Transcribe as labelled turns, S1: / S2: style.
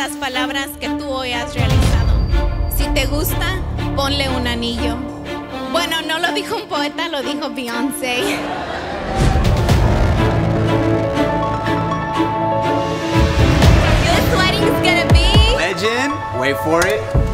S1: las palabras que tú hoy has realizado. Si te gusta, ponle un anillo. Bueno, no lo dijo un poeta, lo dijo Beyoncé. This wedding's gonna be...
S2: Legend, wait for it.